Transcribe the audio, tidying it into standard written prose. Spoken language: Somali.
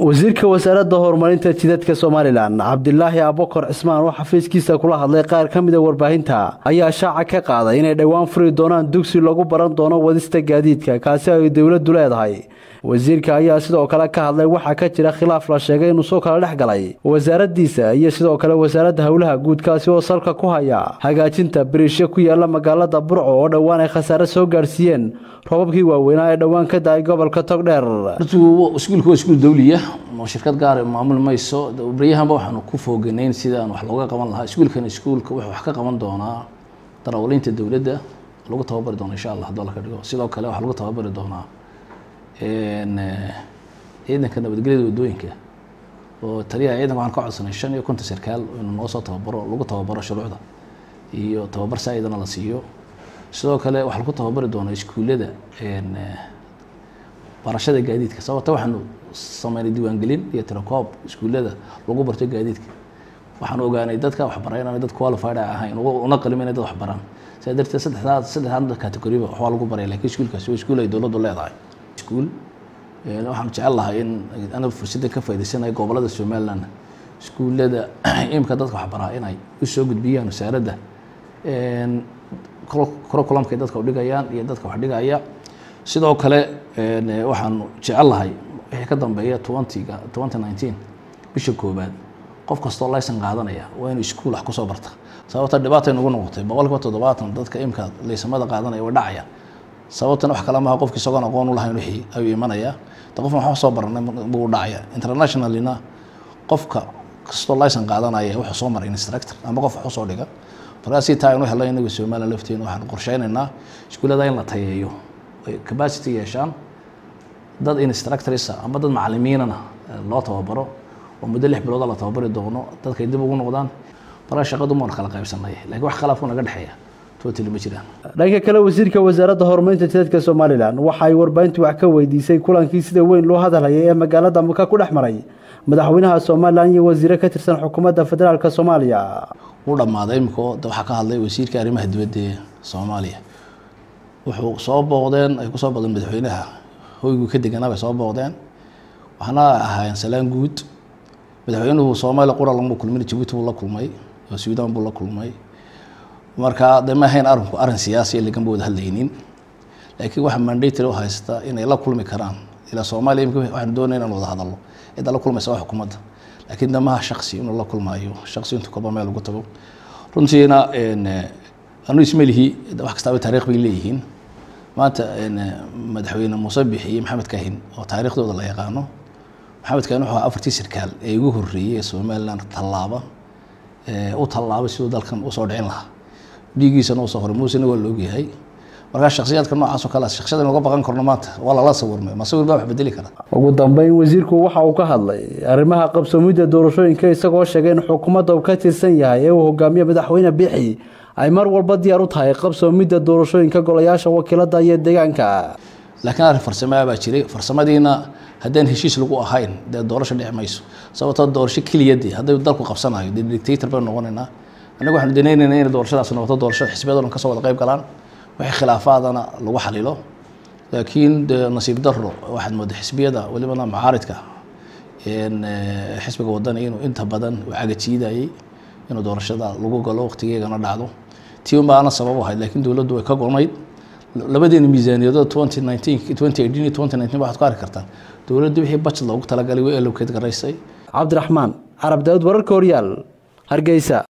wasiirka wasaaradda horumarinta jidadka Soomaaliland Cabdillaahi Abubakar Cismaan oo xafiiskiisa kula hadlay qaar ka mid ah warbaahinta ayaa shaaca ka qaaday inay dhawaan furi doonaan dugsi lagu baran doono wadista gaadiidka kaasi ay dawladdu leedahay. wasiirka ayaa sidoo kale ka hadlay waxa ka jira khilaaf la sheegay inuu soo kala dhaxgalay wasaaraddiisa iyo sidoo kale wasaaradda hawlaha guud kaasi oo salka ku haya hagaajinta bariishyo ku yaala magaalada Burco oo dhawaan ay khasaare soo gaarsiiyeen roobabkii waaweynaa ee dhawaan ka daay gobolka Togdheer. iskuulku waa iskuul dawliya oo shirkad gaar ah maamul mayso bariyahanba waxaanu ku fooganayn sida aan wax looga qaban lahaa iskuulka wuxuu wax ka qaban doonaa darawaliinta dawladda lagu tababari doono insha Allah hadda la ka dhigo sidoo kale wax lagu tababari doonaa ciidanka nabadgelyada wadooyinka oo taliyaha ciidanka waxaan ka codsanay 5 sarkaal inuu noo soo tababaro lagu tababaro shuruucda iyo tababar saayidana la siiyo sidoo kale wax lagu tababari doono iskuulada barashada gaadiidka sababta waxaanu sameynay diiwaangelin iyo tirakoob iskuulada lagu barto gaadiidka waxaan ogaanay dadka wax barayna dad qualified ahayn una qalimayna dad wax baran sida darteed saddexdan category wax lagu baray laakiin iskuulkaas waa iskuul ay dawladdu leedahay waxaan jecel lahaa in ana fursad ka faa'iideysanayo gobolada Soomaaliland iskuulada imka dadka wax baraa inay u soo gudbiyaan wasaaradda curriculumka dadka u dhigayaan iyo dadka wax dhigaya sidoo kale waxaan jecel lahay wixii ka dambeeya 2019 bisha koobaad qof kasta oo laysan qaadanaya waa inuu iskuul wax ku soo barta sababta dhibaato ugu noqotay 70% dadka imka laysamada qaadanaya waa dhacaya sababtan wax kala ma qofkii soo aqoon u lahayn wixii ay imanaya qof wax soo baranay buu dhacaya internationally-na qofka kastoo laysan qaadanaya wuxuu soo maray instructor ama qof wax soo dhiga farasi taa inuu helay inagu Soomaaliland lafteena waxaan qorsheynaynaa iskuulada in la tayeeyo capacity yeeshaan dad instructors ama dad macallimiinana loo tababaro oo muddo 6 bilood la tababari doono dadka dib ugu noqdaan bara shaqadu ma kala qaybsanay laakiin wax khilaaf naga dhaxeeya dhanka kale wasiirka wasaaradda horumarinta jidadka Soomaaliland waxa ay warbaahintu wax ka weydiisay kulankii sida weyn loo hadalay ee magaalada Muka ku dhaxmaray madaxweynaha Soomaaliland iyo wasiir ka tirsan xukuumadda federaalka Soomaaliya uu dhamaaday imko waxa ka hadlay wasiirka arrimaha dibadda ee Soomaaliya wuxuu soo booqdeen ay ku soo badan madaxweynaha hoygu ka deganaa soo booqdeen waxna ahaayeen salaan guud madaxweynuhu Soomaaliya qura lagu kulmay Djibouti uu la kulmay oo Suudaan buu la kulmay marka damahayn arin siyaasi ee laga wada hadlaynin laakiin waxa mandate loo haysta inay la kulmi karaan ila Soomaaliya waxaan doonaynaa in wada hadalno ida la kulmaysa xukuumadda laakiin damaha shakhsi inuu la kulmayo shakhsi intuu ka bameel ugu tago runtiina anu ismalihi wax kasta oo taariikh bay leeyihiin maanta madaxweyne Muuse Bixi iyo Maxamed Kaahin oo taariikhdooda la yaqaano Maxamed Kaahin wuxuu afartii sarkaal ee ugu horeeyay Soomaaliland tallaabo sidoo dalkan u soo dhicin lahaa dhigiisana soo hormuusina waa loo yahay marka shakhsiyaadka noocaas oo kala shakhsiyadan uga baqan karno maanta wala la sawirmay ma sawir baa wax bedeli kara ugu dambeyn wasiirku waxa uu ka hadlay arrimaha qabsoomida doorashooyinka isagoo sheegay in xukuumadda uu ka tirsan yahay ee uu hogaamiyo madaxweyne Bixi ay mar walba diyaar u tahay qabsoomida doorashooyinka golayaasha wakiilada iyo deegaanka laakiin arrin farsamo baa jiray farsamadiina haddaan heshiis lagu ahayn doorasho dhicmayso sababtoo doorasho kaliyeed haddii dalku qabsanayo dictator baa noqonaynaa anagu waxaan deenaynaa in doorashadaas noqoto doorasho xisbiyada ka soo wada qayb galaan wixii khilaafaadana lagu xalilo laakiin nasiib darro waxaad moodaa xisbiyada waliba macaaridka xisbiga wadani inuu inta badan cagajiidayay inuu doorashada lagu galo waqtigeedana dhacdo tii baana sabab u ahayd laakiin dawladdu way ka go'nayd labadeena miisaaniyada 2018 waxaad ku arki kartaa dawladdu wixii budget loogu talagalay way allocate garaysay Cabdiraxmaan Arab Daawud wararka Horyaal Hargeysa.